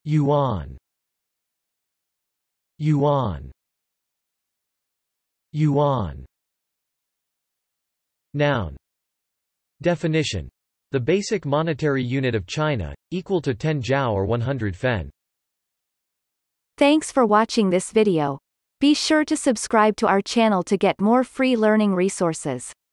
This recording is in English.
yuan, yuan, yuan. Noun. Definition. The basic monetary unit of China, equal to 10 jiao or 100 fen. Thanks for watching this video. Be sure to subscribe to our channel to get more free learning resources.